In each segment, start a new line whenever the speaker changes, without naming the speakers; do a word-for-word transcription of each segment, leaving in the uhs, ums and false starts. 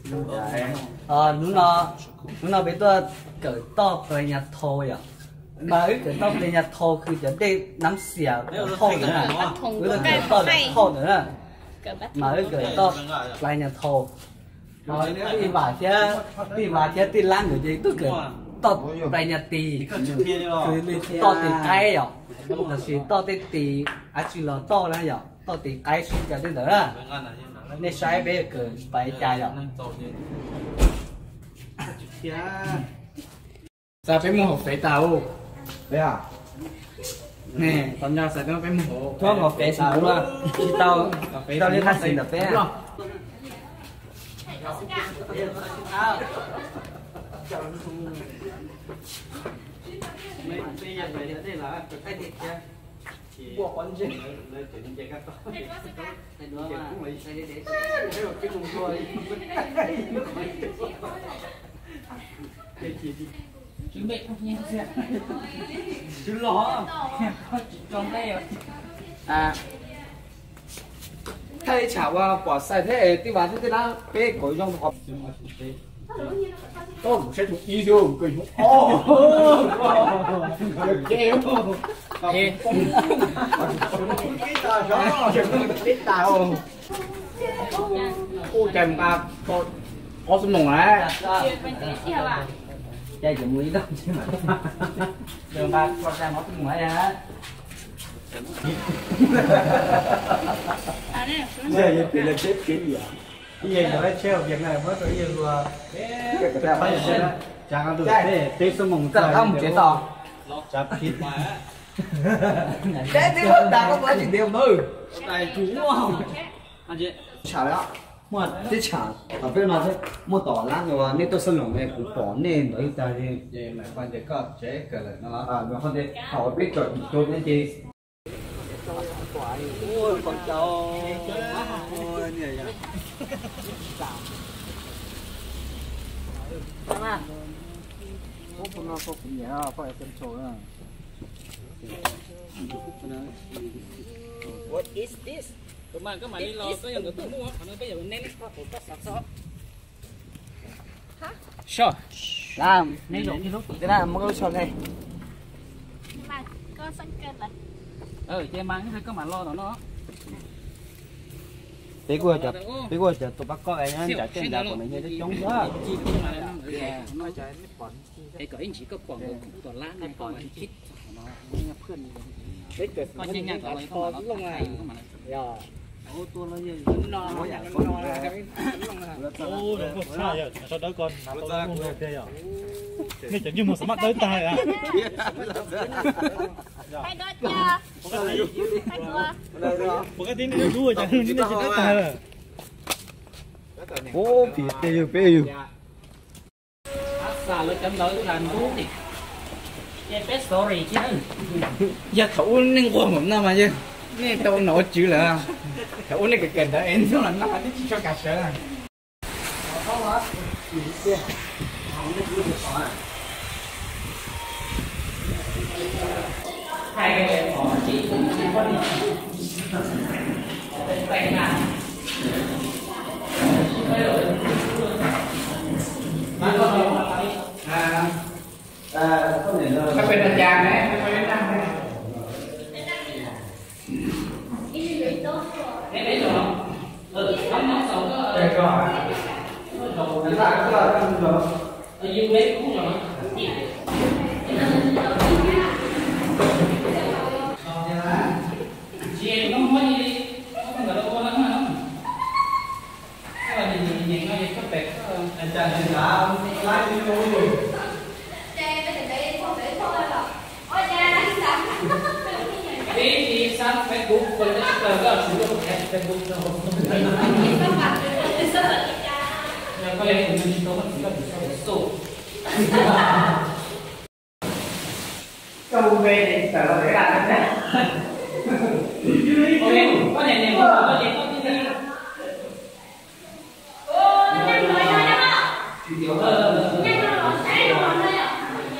ờ nó nó nó biết tôi cởi to về nhà thôi à mà ấy cởi to về nhà thôiคือจะได้น้ำเสียthôi nữa à với là cởi to để thôi nữa à mà ấy cởi to về nhà thôi rồi đi vào chứ đi vào chứ đi lăn rồi gì tôi cởi to về nhà tìคือto tì cái à là chỉ to tì tì à chỉ là to là à to tì cái suy cho đến nữa à nên sai bé cởi phải chạy à sao phải mua hộp phế tàu đấy à nè tao nhau sẽ nó phải mua hộp có hộp phế tàu luôn khi tao tao đi thay được phế à mấy bây giờ phải đây là cái thịt chứ buộc con chứ lấy chuyện chơi các con cái đó mà cái để để cái cùng thôi chuẩn bị không nha chứ lo trong đây à thay chảo à quả sai thế đi vào thế đó bé cối trong hộp tôi cũng sẽ thuộc ý rồi cười ô kêu ê cái tao đó cái tao ô trời mà có có sung nồng á chơi chỉ mũi đâu chứ mà đường ba con ra mất mũi á giờ giờ thì là chết cái gì à cái gì nó treo việc này mới tới giờ vừa cái cái phải gì đó chẳng ăn được thế tết sung mồng rất không chế to chặt thịt mà thế thì vẫn đã có quá trình điều thôi này chú không anh chị chả đó mà thế chả ở bên nó thế mua tỏi láng rồi nên tôi xin lỗi này cũng bỏ nên đấy ta đi về mà quan trọng có chế cái này nó à nó không thể hỏi biết rồi tôi nên gì ôi con cháu ôi như vậy sao mà không có nó có cũng nhẹ phải xem số nữa what is this tụi mình có mà đi lo có những người tôi mua còn bây giờ mình nên có phụ có sạch sọ hả sure làm nên dùng cái lúc cái nào mua cái sọ này mà có xanh kênh là ừ chơi mang cái có mà lo nó tí qua chụp tí qua chụp tụi bác có ai nhá trả tiền đạo của mình như thế chống đó nói chơi mấy bọn cái cởi chỉ có bọn cũng toàn lá này còn chít nó phơn đấy cái con chơi nhang lại to lắm này rồi ô tua nó như no nó dạng nó no cái ô nó sai rồi sau đó con nó ra cũng ok rồi nghe chẳng như một mắt tới tai à hai đôi chưa hai đôi một cái tiếng nó đua chẳng như nó tới tai rồi ô phía tiêu tiêu xa lên chấm tới làm thú đi chơi best story chứ giờ thủ nên qua một năm mà chứ nè tao nổi chữ là thủ này cái kênh đó em nó là nó phải đi cho cả sở này hai cái họ chỉ cũng chỉ có đi vậy mà à à có thể là các bên anh giang đấy các bên anh đấy đấy rồi ừ không nó sầu có đây rồi đầu chúng ta có là cái rồi ở dưới đấy cũng rồi chị em nó mới đi không phải là cô lắm mà nó cái là nhìn nhìn ngay cái bẹt anh chàng anh đã lái đi luôn rồi đi đi sang Facebook phần cái tờ đó chủ động cái Facebook rồi nhưng có lẽ mình chỉ có một cái số câu về thì phải là cái là cái ok có thể này có thể có cái gì ô nhanh rồi đó nhiều hơn nhanh rồi nó sẽ rồi đây ạ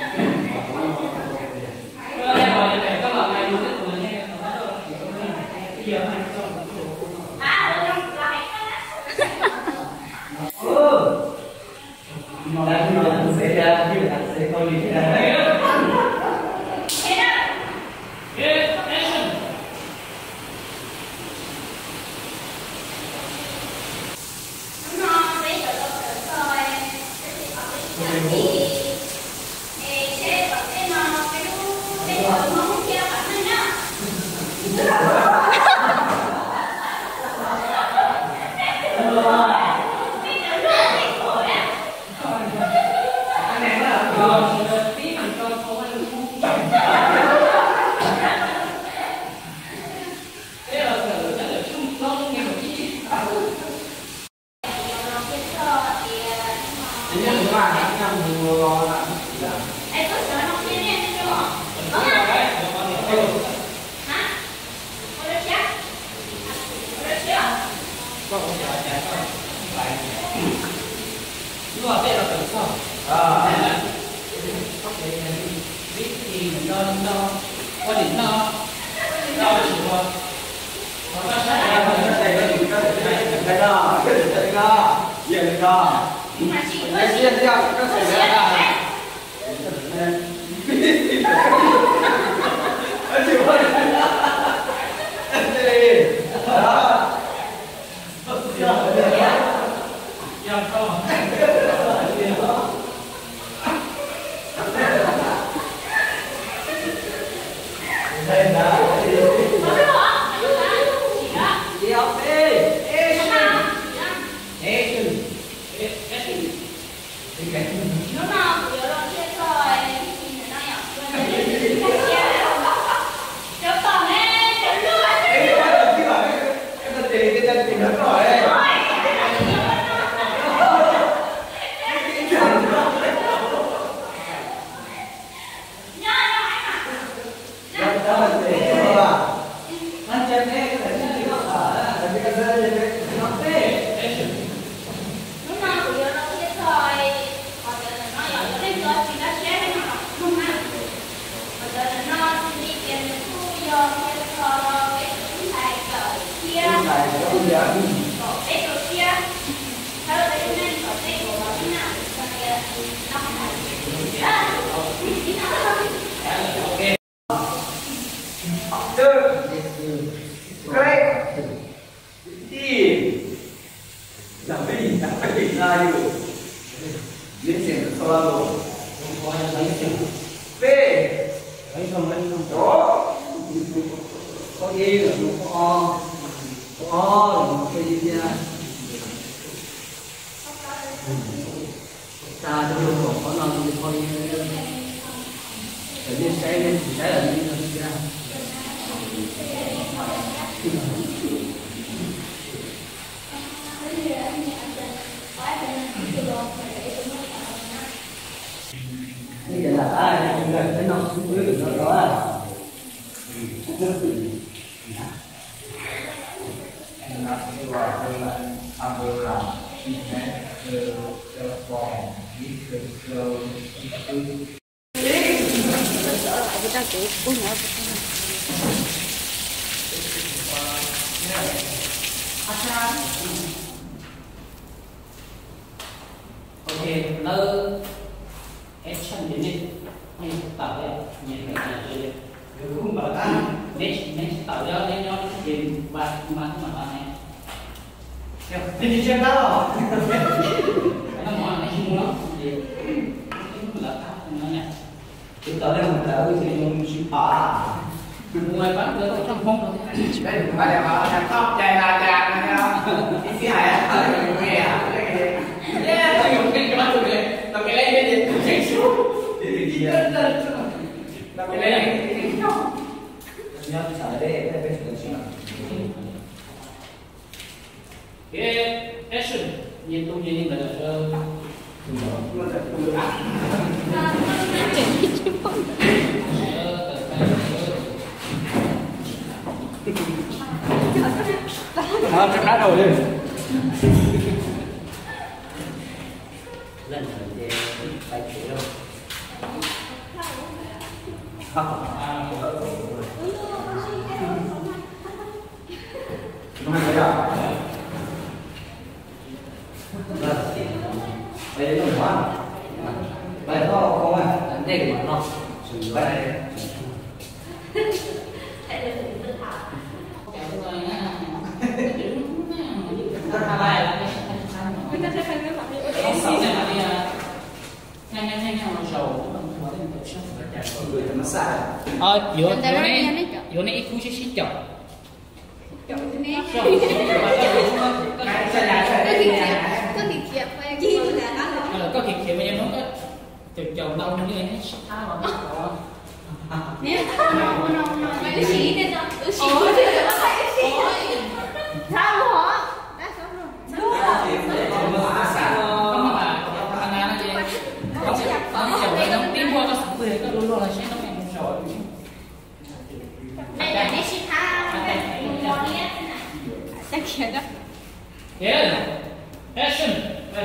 đây rồi để các bạn này muốn được rồi nhiều hơn à được rồi ừ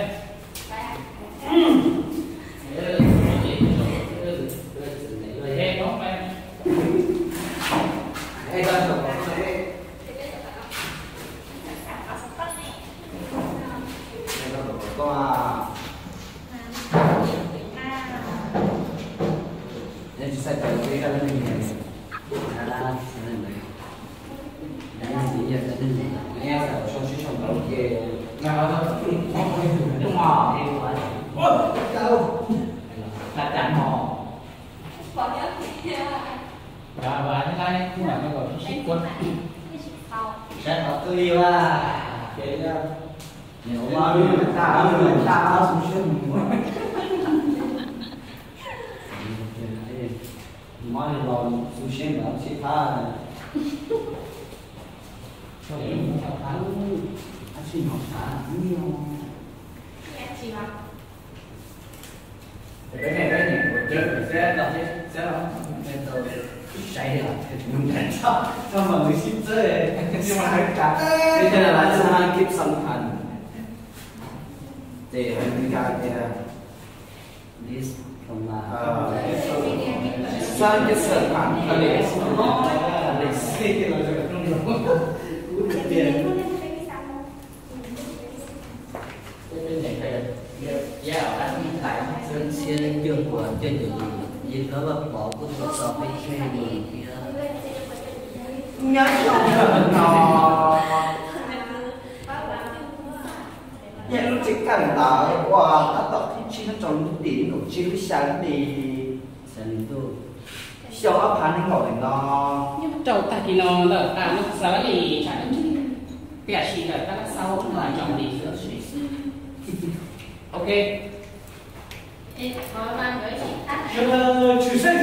và và thứ hai cũng là cái gọi ship quân sẽ có tư yêu à cái nếu mà mình ta mình ta xuống xuyên mỗi lần xuống xuyên đó sẽ pha cho mình học tháng anh xin học tháng nhiều cái này cái này của chơi sẽ đọc sẽ đọc say rồi mình đánh sao sao mà người ship chơi nhưng mà hay cả bây giờ là sao kiếp song hành thì mình cả thì
this from
sao cái sở phản là để để xây cái là trong đó tiền
yeah anh lại trên xe dương của trên đường gì đó là bỏ của tôi so với xe đường kia
nhớ không nó nhà lúc chỉ cần ta qua ta tập thì chỉ nó trong điểm của chỉ cái sáng thì
sáng tu
sau áp phán những gọi nó
nhưng mà trâu ta thì nó là ta nó sáu thì chả bẻ chỉ là ta sau là chọn đi sửa suy ok
Ờ, chủ sinh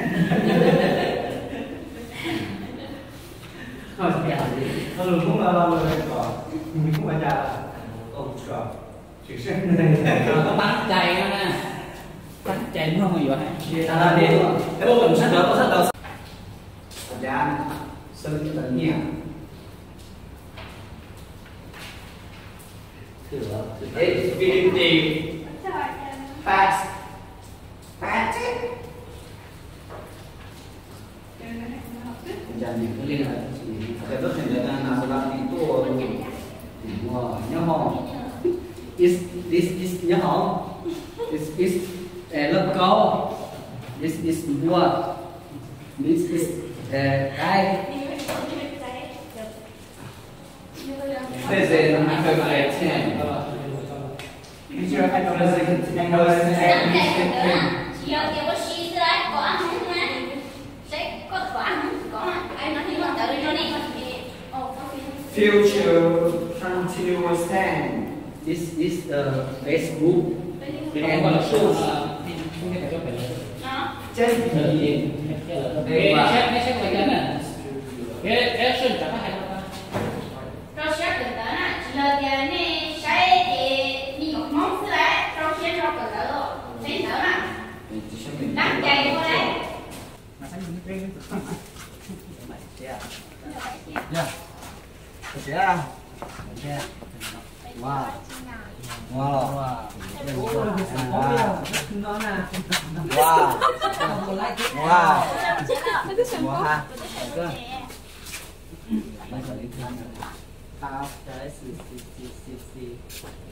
Thôi, thôi rồi cũng là là mình cũng phải là ông chủ chủ sinh này
có bắt chạy nè bắt chạy đúng không vậy
à đi cái bộ mình sắp đó có sắp đầu dạ sơn tự nhiên
thử
đấy vì thì fast fast
dần những cái liên hệ
cái bước này là nào là đi tour
wow nhớ không is this is nhớ không this is eh lớp câu this is what this is eh cái
this is I'm going to get ten bây giờ anh nói là gì anh nói là
chỉ là cái bác sĩ ra có ăn không nha sẽ có toán có ai nói thì mà tới cho đi
future continuous tense
this is the Facebook
thì nó gọi là số không thể cho phải
đó
chết
gì cái xét cái xét cái cái này cái cái sinh chẳng có hay không
rồi sẽ được tới nè chỉ là cái này sẽ thì đi một món thứ lại rồi sẽ cho cần tới rồi sẽ tới nè đăng chạy qua đấy
yeah yeah yeah wow wow wow wow wow wow ha bây giờ đi thương tao tới xì xì xì xì